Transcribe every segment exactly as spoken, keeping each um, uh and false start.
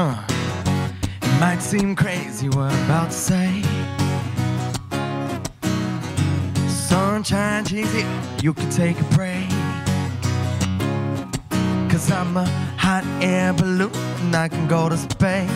Uh, it might seem crazy what I'm about to say. Sunshine cheesy, you can take a break. Cause I'm a hot air balloon and I can go to space.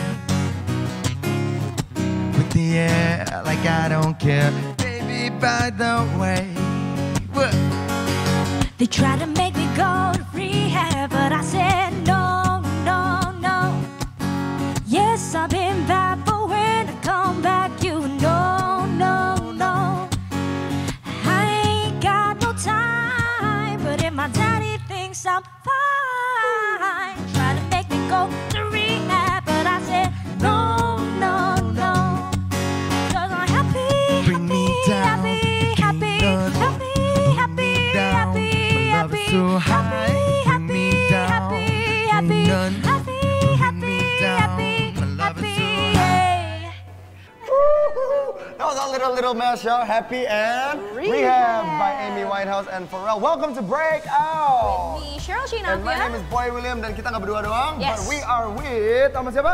With the air like I don't care. Baby, by the way, what? They tried to make me go to rehab, but I said no, no, no. Yes, I've been bad, but when I come back, you know, no, no. I ain't got no time, but if my daddy thinks I'm fine, try to make me go to rehab, but I said no, no, no. Cause I'm happy, Bring me down, happy, happy, done. happy, happy, happy, happy, happy, so high, bring me down, happy, happy, none, happy, bring me happy, down, happy, my love is happy, so yeah. That was our little little mashup, Happy and Rehab. Rehab by Amy Winehouse and Pharrell. Welcome to Breakout. Di Cheryl And my name Shinapia. is Boy William dan kita nggak berdua doang, Yes. but we are with sama siapa?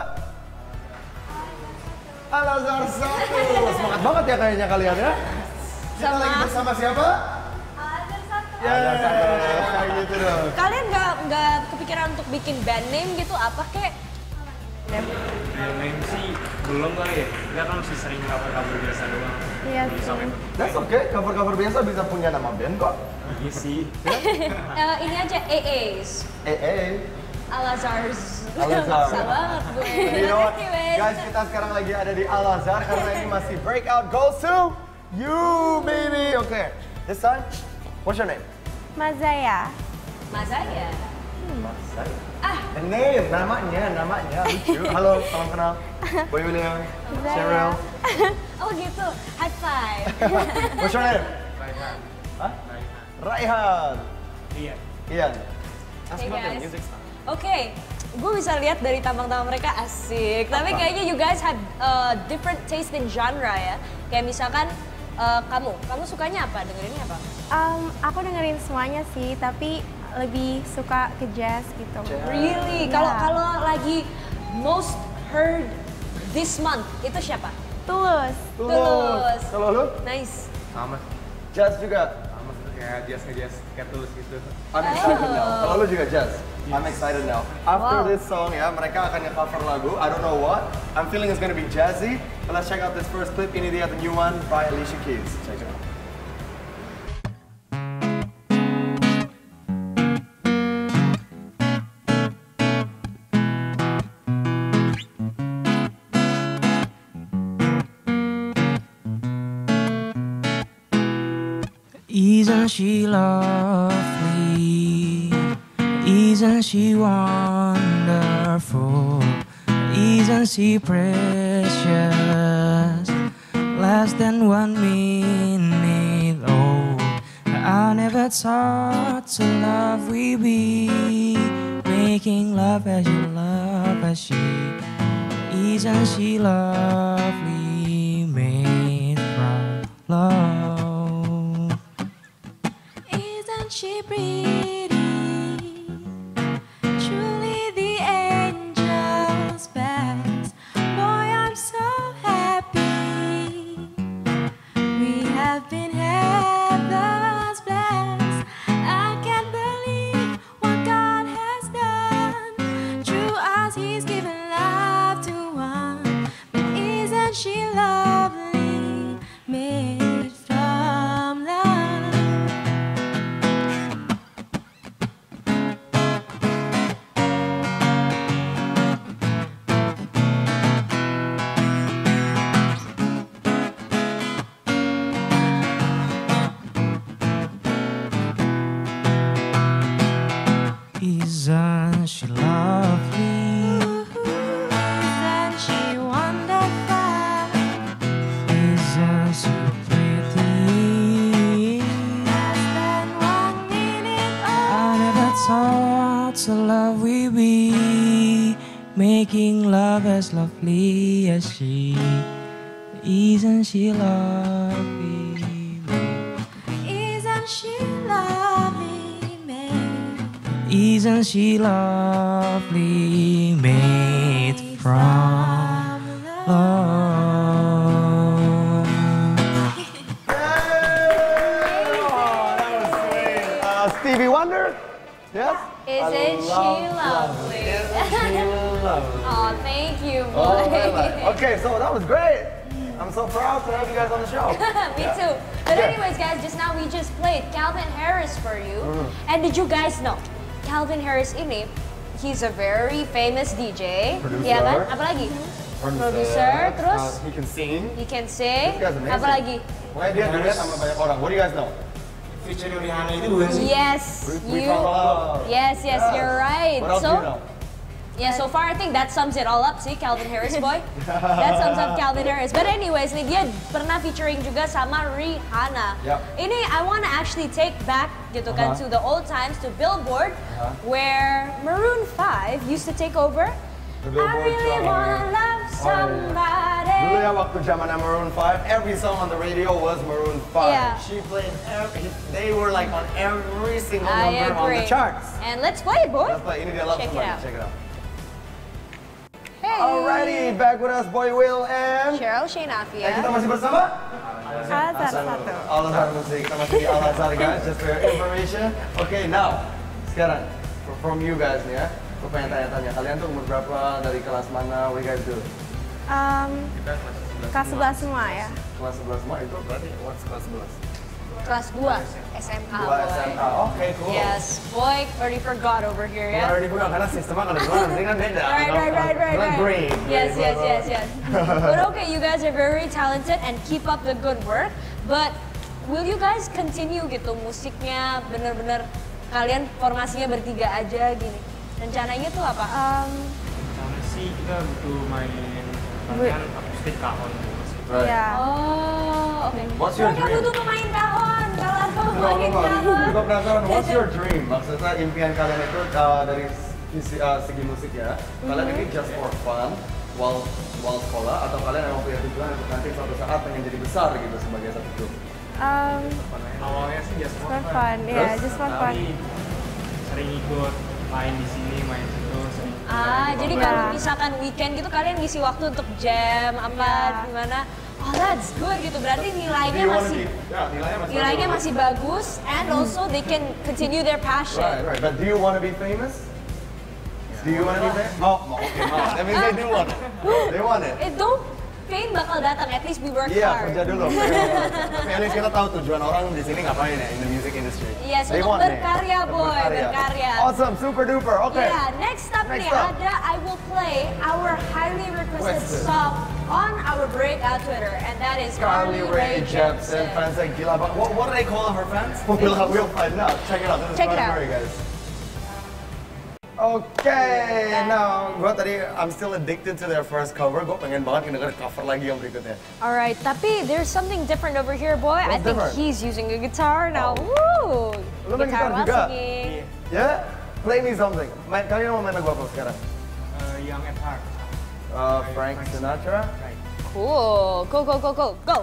Al-Azhar satu. Semangat banget ya kayaknya kalian ya. Kita Sama- lagi bersama siapa? Ya, kayak gitu dong. Kalian nggak nggak kepikiran untuk bikin band name gitu apa kek? Band name sih belum kali ya. Kita kan masih sering cover-cover biasa doang. Iya Belum sampai That's okay, cover-cover biasa bisa punya nama band kok. iya sih. Eh, ini aja A As. Eh, eh. Al-Azhars. Al-Azhar. Maksa banget gue. You know what? Anyways. Guys, kita sekarang lagi ada di Al-Azhar karena ini masih Breakout goes to you, baby. Okay, this time, what's your name? Mazaya. Mazaya. Ah. The name, namanya, namanya lucu. Halo, salam kenal. Boy William, Cheryl. Oh gitu. High five. What's your name? Raihan. Hah? Raihan. Raihan. Iya. Ian. Ask Hey, about the guys. music stuff. Oke, gue bisa lihat dari tampang-tampang mereka asik. Tapi kayaknya you guys have uh, different taste in genre ya. Kayak misalkan uh, kamu, kamu sukanya apa? Dengerinnya apa? Um, aku dengerin semuanya sih, tapi lebih suka ke jazz gitu. Really? Ya. Kalau kalau lagi most heard this month itu siapa? Tulus. Tulus. Kalau lu? Nice. Sama Jazz juga. sama kayak jazz jazz kayak tulus gitu. I'm excited now. Kalau lu juga jazz? I'm excited now. After Wow. this song ya, mereka akan nge-cover lagu, I don't know what. I'm feeling it's gonna be jazzy. But let's check out this first clip. Ini dia, the new one by Alicia Keys. Check it out. Isn't she lovely? Isn't she wonderful? Isn't she precious? Less than one minute old. I never thought to love we be making love as you love as she. Isn't she lovely? Made from love. Isn't she pretty? Truly the angel's best. Boy, I'm so happy. We have been heaven's blessed. I can't believe what God has done. Through us, He's given love to one. But isn't she lovely? Made from love. Isn't she lovely? Isn't she wonderful? Isn't she pretty? Less than one minute I never thought to love we be making love as lovely as she. Isn't she lovely? Isn't she lovely? Made Isn't she lovely? Made from love. Uh, Stevie Wonder? Yes? Isn't she lovely? Isn't she lovely? Oh, thank you, Oh, boy. my God. Okay, so that was great. I'm so proud to have you guys on the show. Me too. But anyways, guys, just now we just played Calvin Harris for you. And did you guys know, Calvin Harris ini, he's a very famous D J. Producer. Iya kan? Apalagi? Producer, terus Uh, he can sing. he can sing. This guy's amazing. Apalagi? Makanya dia dilihat sama banyak orang. What do you guys know? Feature Rihanna itu bukan sih? Yes, We you. found out. Yes, yes, Yes. you're right. What else So, do you know? yeah, so far I think that sums it all up. See, Calvin Harris boy. That sums up Calvin Harris. But anyways, nih dia pernah featuring juga sama Rihanna. Yep. Ini I wanna actually take back gitu kan Uh-huh. to the old times, to Billboard, Uh-huh. where Maroon five used to take over. The I Billboard really chart. wanna love Oh, iya. somebody. Dulu ya waktu zaman Maroon five, every song on the radio was Maroon five. Yeah. She played every, they were like on every single I number on agree. the charts. And let's play it, boy. Let's play. Ini dia Love Check it Somebody. out. Check it out. Hey. Alrighty, back with us, Boy Will and... Cheryl Eh, kita Sheinafia. masih bersama? Azhar satu. Al-Azhar Musik. Kita masih di Al-Azhar, guys, just for your information. Okay, now, sekarang, from you guys nih ya, aku pengen tanya-tanya, kalian tuh umur berapa, dari kelas mana, what you guys do? Um, kelas sebelas semua ya. Kelas sebelas semua, itu berarti what's kelas sebelas? Kelas dua S M A, Dua boy. S M A, oke, cool. Yes, boy, already forgot over here Ya, ya. already bukan, karena sistemnya kalau di luar nanti kan beda. Right, right, right, right, Like right. grade. Yes, grade, yes, blah, yes, blah. yes. But okay, you guys are very talented and keep up the good work. But will you guys continue gitu musiknya bener-bener kalian formasinya bertiga aja gini? Rencananya tuh apa? Um, Karena sih kita butuh main latihan akustik kahon. Right. ya. Oh, oke. What's your Mereka dream? butuh pemain kahon. Kalau aku Enggak, pemain enggak, enggak. kahon. Juga penasaran, what's your dream? Maksudnya impian kalian itu uh, dari sisi, uh, segi musik ya, kalian ini just for fun, while, while sekolah, atau kalian emang punya tujuan untuk nanti suatu saat pengen jadi besar gitu sebagai satu grup? Um, Awalnya sih just for fun, ya, just for fun. Tapi sering ikut main di sini, main situ, sering. Ah, jadi Iya. kalau misalkan weekend gitu kalian ngisi waktu untuk jam apa Iya. gimana? Oh, that's good gitu. Berarti Do nilainya you wanna masih be- ya, nilainya masih nilainya bagus. masih bagus and also they can continue their passion. Right, right. But do you want to be famous? Do you want to be famous? Oh, okay, maaf. That means they do want it. They want it. Eh, don't fame bakal datang. At least we work Iya, hard. kerja dulu. Tapi at least kita tahu tujuan orang di sini ngapain ya in the music industry. Yes, They untuk want it. berkarya, boy, berkarya. Awesome, super duper. Okay. Yeah, next up Next nih up. ada I will play our highly requested Requested. song on our breakout Twitter, and that is Carly Rae Jepsen, fans like gila banget. What, what do they call her fans? We'll, we'll find out. Check it out. This is Check it Carly out. Rae, guys. Oke, now gue tadi I'm still addicted to their first cover. Gue pengen banget ngedenger cover lagi yang berikutnya. Alright, tapi there's something different over here, boy. I What's think different? he's using a guitar now. Oh. Woo! Lu main gitar while juga? singing. Ya, play me something. Main, kalian mau main lagu apa sekarang? Uh, Young at Heart. Uh, Frank Sinatra. Cool. Go, go, go, go, go.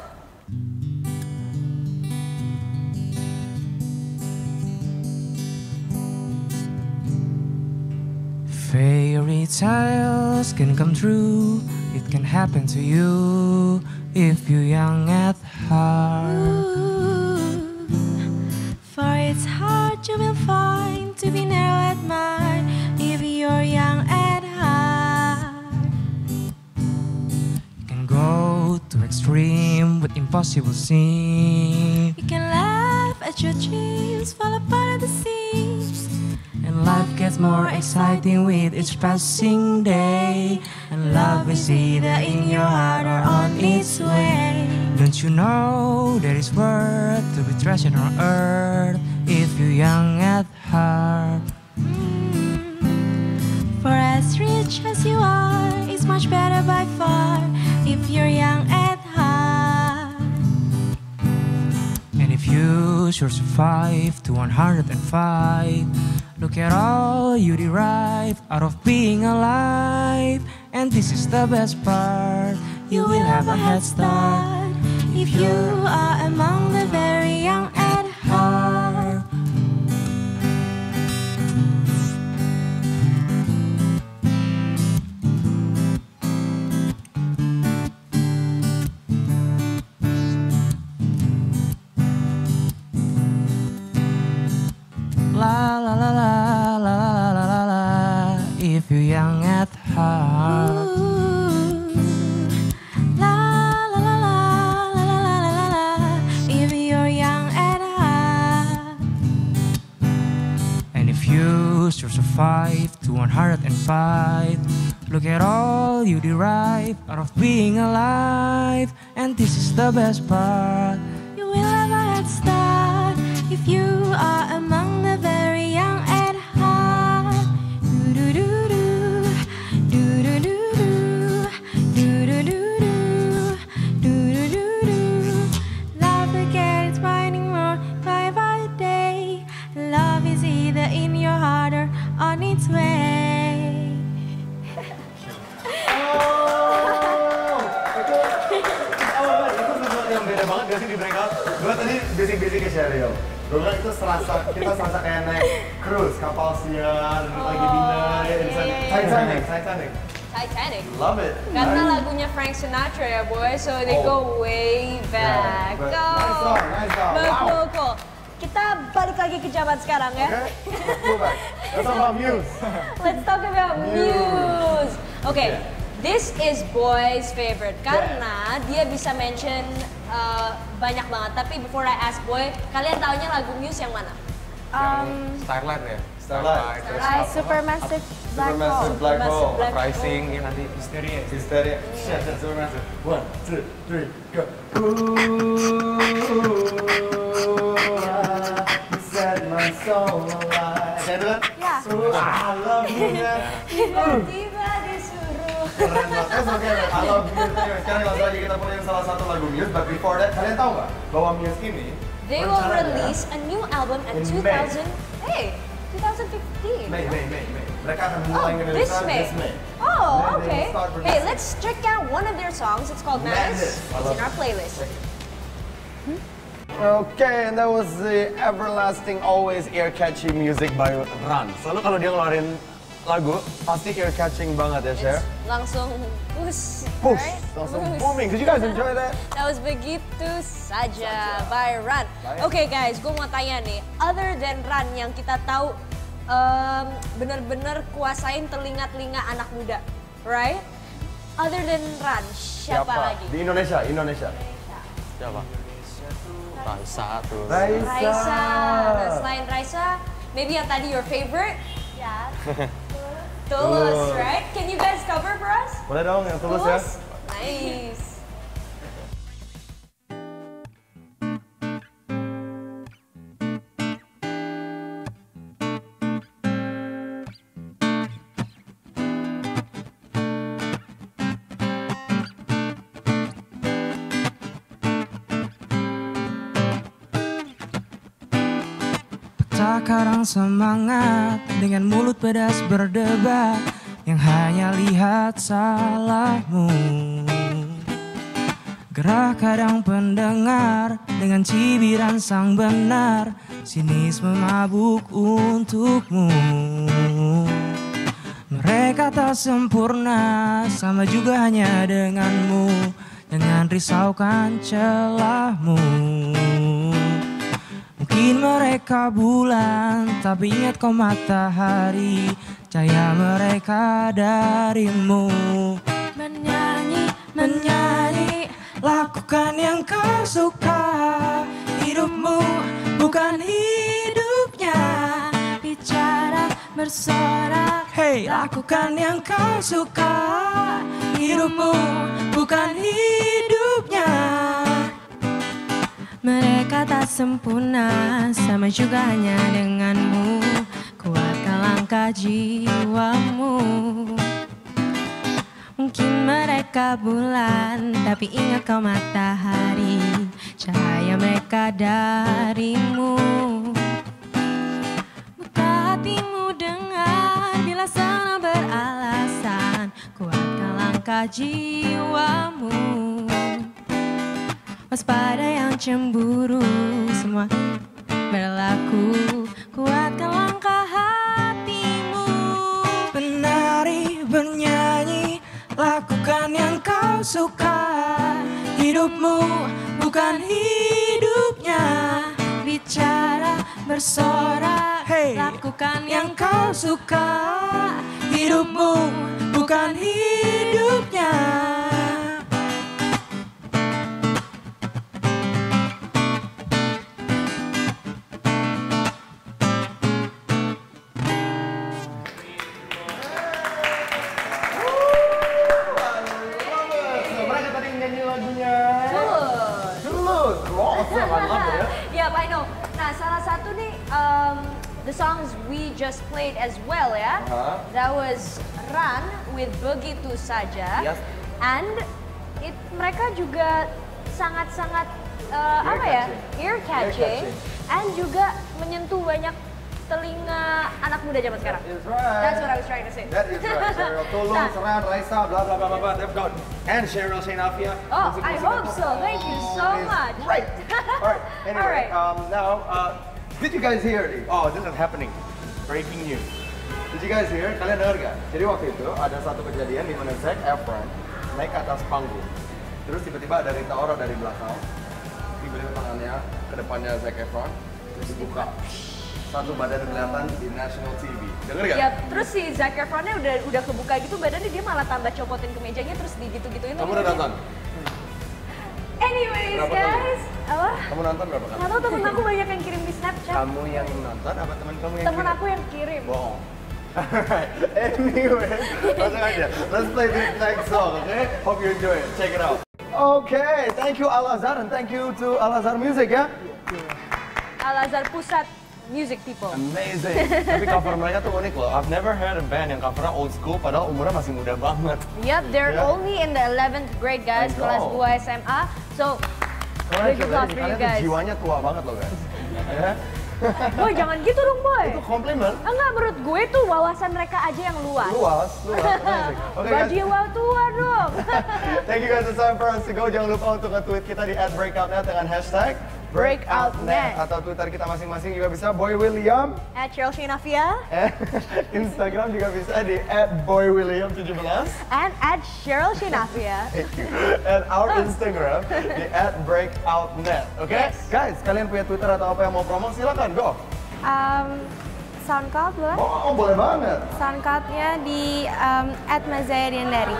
Fairy tales can come true. It can happen to you if you're young at heart. For it's hard you will find to be narrow at mind if you're young at heart. You can go to extreme with impossible seem, You can laugh at your dreams fall apart at the seams. and life gets more exciting with each passing day. And love is either in your heart or on its way. Don't you know there is worth to be treasured on earth if you're young at heart? For as rich as you are, it's much better by far if you're young at heart. And if you should survive to one hundred five, look at all you derive out of being alive. And this is the best part, you will have a head start if you are among the very young at heart. if you're young at heart. Ooh, la la la la la la la la la. If you're young at heart. And if you still survive to one hundred five, look at all you derive out of being alive. And this is the best part. You will have a head start if you are among the very young at heart. Do do do do, do do do do, do do do do, do do do do. Love again, it's finding more by by the day. Love is either in your heart or on its way. Oh, itu, oh, itu sesuatu yang beda banget gak sih di breakout? Gue tadi basic-basic ke Sheryl. Gue bilang itu serasa, kita serasa kayak naik cruise, kapal siar, duduk lagi dinner, ya di sana. Titanic, Titanic. Titanic. Love it. Karena lagunya Frank Sinatra ya boy, so they Oh. go way back. but Oh. nice song, nice song. But Wow. cool, cool. Kita balik lagi ke zaman sekarang ya. Okay, let's go back. Let's talk about Muse. Let's talk about Muse. Oke, Yeah. this is boy's favorite karena dia bisa mention uh, banyak banget. Tapi before I ask boy, kalian taunya lagu Muse yang mana? Um, Starlight ya? Starlight. Terus I Supermassive Black Supermassive Hole. Black Supermassive Hole. Black Uprising ya nanti. Hysteria. Hysteria. Shit, shit, Supermassive. One, two, three, go. Ooh, you set my soul alive. Kayak itu kan? Ya. Ooh, I love you, man. Tiba-tiba disuruh. Keren banget. Eh, oke, I love you. Sekarang langsung aja kita punya salah satu lagu Muse. But before that, kalian tahu nggak bahwa Muse ini They will rencananya release a new album in in two May. thousand. Hey, twenty fifteen. Mei, Mei, Mei, Mei. Mereka akan Oh, mulai this ngerelease May. this May. Oh, Then they okay. will start Hey, releasing. let's check out one of their songs. It's called Madness. Madness. I It's love in our it. playlist. Okay, and that was the everlasting, always ear-catching music by Ran. Selalu kalau dia ngeluarin lagu, pasti ear-catching banget ya, Cher. Langsung push, Push, right? langsung Push. booming. Did you guys enjoy that? That was Begitu Saja by Ran. Oke guys, gue mau tanya nih, other than Ran yang kita tahu um, bener-bener kuasain telinga-telinga anak muda, right? Other than Ran, siapa, lagi? Di Indonesia, Indonesia. Siapa? Raisa tuh. Raisa. Raisa. Nah, selain Raisa, maybe yang tadi your favorite? Ya. Tulus, Tulus. right? Can you guys cover for us? Boleh dong yang tulus ya? Nice. Tak karang semangat dengan mulut pedas berdebat yang hanya lihat salahmu. Gerah kadang pendengar dengan cibiran sang benar, sinisme mabuk untukmu. Mereka tak sempurna, sama juga hanya denganmu. Jangan risaukan celahmu. Mungkin mereka bulan, tapi ingat kau matahari. Cahaya mereka darimu. Menyanyi, Menyanyi, lakukan yang kau suka. Hidupmu bukan hidupnya. bicara, bersorak. Hey, lakukan yang kau suka. Hidupmu bukan hidupnya. Mereka tak sempurna, sama juga hanya denganmu. Kuatkan langkah jiwamu. Mungkin mereka bulan, tapi ingat kau matahari. Cahaya mereka darimu. Buka hatimu dengar, bila senang beralasan. Kuatkan langkah jiwamu. Waspada yang cemburu, semua berlaku. Kuatkan langkah hatimu. Penari, bernyanyi, lakukan yang kau suka. Hidupmu bukan hidupnya. berbicara, bersorak, Hey. lakukan yang kau suka. Hidupmu bukan hidupnya. Mereka tadi nyanyi lagunya Tulus. Wow, awesome. I love it. Yeah, I know. Nah, salah satu nih um, the songs we just played as well ya. Uh-huh. That was Run with Begitu Saja. Yes. And it mereka juga sangat-sangat uh, apa ya? Ear catching. Ear-catching. And juga menyentuh banyak telinga anak muda zaman sekarang. That is right. That's what I was trying to say. That is right. Cheryl Tulus, Nah. Ran, Raisa, blah blah blah blah blah. They've got and Cheryl Shenafia. Oh, Musik- I musik- hope so. Thank you so Oh, it's much. Great. All right. Anyway, All right. um, now, uh, did you guys hear? The, oh, this is happening. Breaking news. Did you guys hear? Kalian dengar gak? Jadi waktu itu ada satu kejadian di mana Zac Efron naik ke atas panggung. Terus tiba-tiba ada Rita Ora dari belakang. Tiba-tiba tangannya ke depannya Zac Efron. Terus dibuka. Satu badan kelihatan di National T V. Dengar gak? Ya, terus si Zac Efronnya udah udah kebuka gitu badannya, dia malah tambah copotin ke mejanya terus digitu-gituin. Kamu udah nonton? Anyways, Berapa kali? guys, apa? Kamu nonton berapa kali? Nggak tahu temen aku banyak yang kirim di Snapchat. Kamu yang nonton apa teman kamu yang Temen kirim? aku yang kirim. Bohong. Alright, anyway, langsung aja. Let's play this next song, okay? Hope you enjoy it. Check it out. Okay, thank you Al Azhar and thank you to Al Azhar Music ya. Al-Azhar Pusat Music People. Amazing. Tapi cover mereka tuh unik loh. I've never heard a band yang covernya old school padahal umurnya masih muda banget. Yep, they're Yeah. only in the eleventh grade guys, I know. kelas dua S M A. So, big applause for you Kalian tuh guys. jiwanya tua banget loh guys. Ya? Boy, jangan gitu dong, Boy. Itu komplimen. Enggak, menurut gue tuh wawasan mereka aja yang luas. Luas, luas. Amazing. Okay guys. Bajiwa tua dong. Thank you guys, it's time for us to go. Jangan lupa untuk nge-tweet kita di at breakoutnet dengan hashtag breakoutnet. Atau Twitter kita masing-masing juga bisa Boy William. At Cheryl Shenafia. And Instagram juga bisa di at boy william tujuh belas. And at Cheryl Shenafia. Thank you. And our Instagram di at breakoutnet. Oke? Yes. Guys, kalian punya Twitter atau apa yang mau promo? Silakan, go. Um, Soundcloud boleh? Oh, boleh banget. Soundcloudnya di um, at Mazaya Diandari.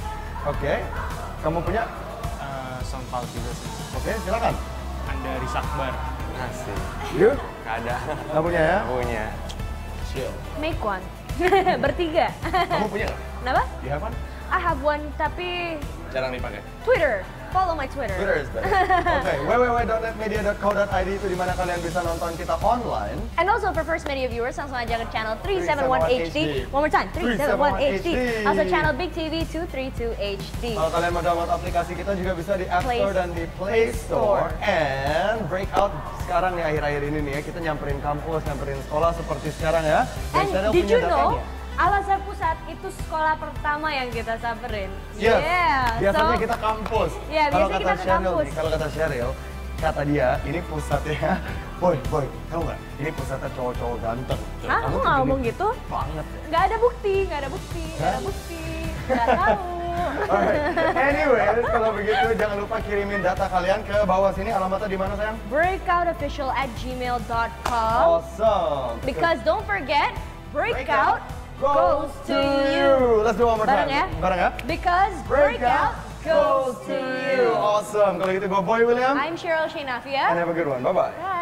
Oke. Kamu punya? Eh, SoundCloud juga sih. Oke, silakan. Anda Rizakbar. Asik. You? Gak ada. Kamu punya ya? Punya. Chill. Make one. Bertiga. Kamu punya nggak? Kenapa? You have one? I have one, tapi Jarang dipakai. Twitter. Follow my Twitter. Twitter is better. Oke, w w w dot net media dot co dot i d itu dimana kalian bisa nonton kita online. And also for First Media viewers, langsung aja ke channel three seventy-one H D. One more time, three seventy-one H D. Also channel Big T V two thirty-two H D. Kalau kalian mau download aplikasi kita juga bisa di App Play Store dan di Play Store. Store. And Breakout sekarang nih akhir-akhir ini nih ya, kita nyamperin kampus, nyamperin sekolah seperti sekarang ya. Dan And Cheryl did punya you know, datanya. Al-Azhar Pusat itu sekolah pertama yang kita samperin. Yes. Yeah. Biasanya so, kita kampus. Iya, Kalau biasanya kata kita ke Cheryl kampus. nih, kalau kata Cheryl, kata dia ini pusatnya, boy, boy, tahu nggak? Ini pusatnya cowok-cowok ganteng. Hah? Kamu Kamu tuh nggak gini ngomong gitu? Banget ya. Nggak ada bukti, nggak ada bukti, nggak ada Hah? bukti. Nggak tahu. Alright. Anyway, kalau begitu jangan lupa kirimin data kalian ke bawah sini. Alamatnya di mana sayang? breakoutofficial at gmail dot com. Awesome. Because don't forget, breakout, goes to you. Let's do one more Bareng time. ya? Bareng ya? Because breakout goes to you. Awesome. Kalau gitu gue Boy William. I'm Cheryl And Shenafia. have a good one. Bye-bye. Bye.